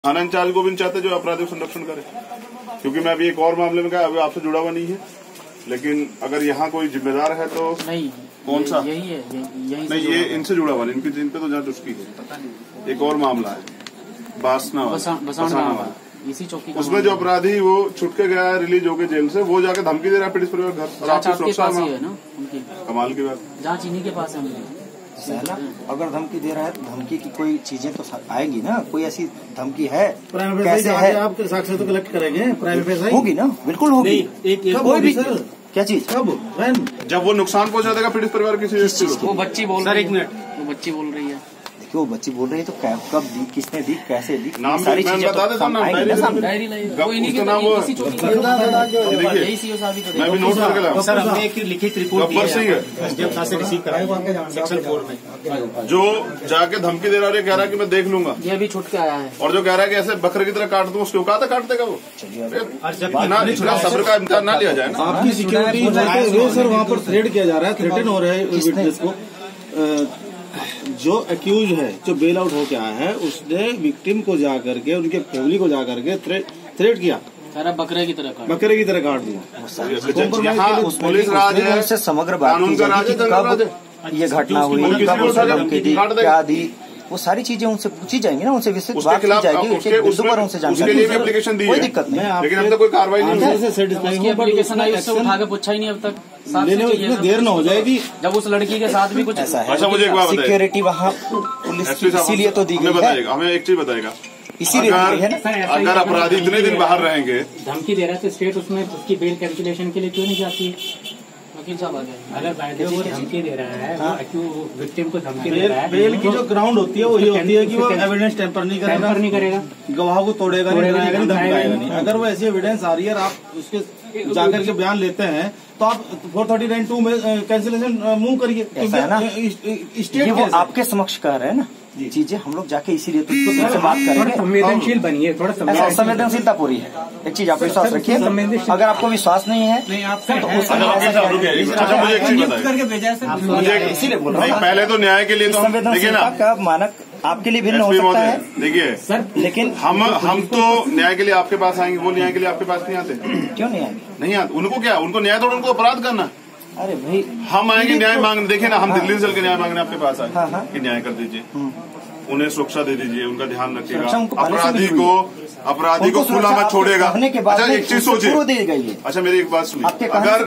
थाना इंचार्ज को भी नहीं चाहते जो अपराधियों का संरक्षण करे, क्योंकि मैं अभी एक और मामले में कहा अभी आपसे जुड़ा हुआ नहीं है, लेकिन अगर यहाँ कोई जिम्मेदार है तो नहीं, कौन सा यही है, यही नहीं, ये इनसे जुड़ा हुआ नहीं, इनकी जिन पे तो जांच उसकी है। एक और मामला है बासना वाला, इसी चौकी, उसमें जो अपराधी वो छुट के गया है रिलीज होकर जेल से, वो जाके धमकी दे रहा है पीड़ित परिवार घर, और आपकी सुरक्षा है ना उनकी। कमाल की बात, जांच इन्हीं के पास है। अगर धमकी दे रहा है तो धमकी की कोई चीजें तो आएगी ना, कोई ऐसी धमकी है कैसे है, आप साक्ष्य तो कलेक्ट करेंगे, प्राइवेट होगी ना, बिल्कुल होगी। कोई भी क्या चीज कब जब वो नुकसान पहुंचा देगा पीड़ित परिवार किसी वो बच्ची बोल रही है, 1 मिनट, वो बच्ची बोल रही है, देखिए वो बच्ची बोल रही है तो कब दी, किसने दी, कैसे दी, नाम सारी चीजें बता देता हूँ, डायरी मैं भी नोट करके लाऊं। सर हमने एक लिखित रिपोर्ट रिसीव कराई सेक्शन 4 में, जो जाके धमकी दे रहा है, कह रहा है कि मैं देख लूंगा, ये भी छुट के आया है, और जो कह रहा है कि ऐसे बकरे की तरह काट दूं, उसके औकात है काट देगा वो। इतना सब्र का इम्तिहान ना लिया जाए ना। आपकी सिक्योरिटी सर वहाँ पर थ्रेड किया जा रहा है, थ्रेटन हो रहा है विटनेस को। जो एक्यूज है, जो बेल आउट होके आया है, उसने विक्टिम को जाकर के, उनके फैमिली को जाकर के थ्रेट किया, बकरे की तरह काट दिया। यहाँ पुलिस राज है, उससे समग्र बात कानून का राज है, कब ये घटना हुई, कब उसने धमकी दी, क्या दी, वो सारी चीजें उनसे पूछी जाएंगी ना, उनसे विस्तृत बात की जाएगी, उनसे जानकारी, कोई दिक्कत नहीं, लेकिन अब तक कोई कार्रवाई नहीं हुई। एप्लीकेशन आई, उससे उठा के पूछा ही नहीं अब तक, देर न हो जाएगी। जब उस लड़की के साथ भी कुछ ऐसा है। अच्छा मुझे एक बात बताइए, सिक्योरिटी वहाँ पुलिस इसीलिए तो दी गई है, हमें एक चीज बताएगा, इसीलिए है ना, अगर अपराधी इतने दिन बाहर रहेंगे, धमकी दे रहा है तो स्टेट उसमें उसकी बेल कैलकुलेशन के लिए क्यों नहीं जाती है? वकील साहब आ गए। अगर बाय वो धमकी दे रहा है, वो विक्टिम को धमकी दे रहा है, बेल की जो ग्राउंड होती है वो ये होती है कि वो एविडेंस टेम्पर नहीं करेगा, गवाह को तोड़ेगा नहीं, धमकाएगा नहीं। अगर वो ऐसी एविडेंस आ रही है और आप उसके जाकर के बयान लेते हैं तो आप 439(2) में कैंसिलेशन मूव करिए। ऐसा है ना, स्टेट वो आपके समक्ष कह रहे हैं ना चीजें, हम लोग जाके इसीलिए तो तुमसे बात करेंगे, संवेदनशील बनिए, थोड़ा संवेदनशीलता पूरी है। एक चीज आप विश्वास रखिए, अगर आपको विश्वास नहीं है तो मुझे एक चीज बताइए, इसीलिए बोल रहा हूँ, पहले तो न्याय के लिए तो संवेदनशीलता का मानक आपके लिए भिन्न हो सकता है, देखिए सर, लेकिन हम तो न्याय के लिए आपके पास आएंगे, वो न्याय के लिए आपके पास नहीं आते। क्यों नहीं आएंगे? नहीं आते, उनको क्या, उनको न्याय थोड़ा, उनको अपराध करना। अरे भाई हम आएंगे न्याय मांगने, देखिए ना, हम दिल्ली से न्याय मांगने आपके पास आए कि न्याय कर दीजिए, उन्हें सुरक्षा दे दीजिए, उनका ध्यान रखिएगा, अपराधी को खुला मत छोड़ेगा। अच्छा एक चीज सोचिए, अच्छा मेरी एक बात सुनिए, अगर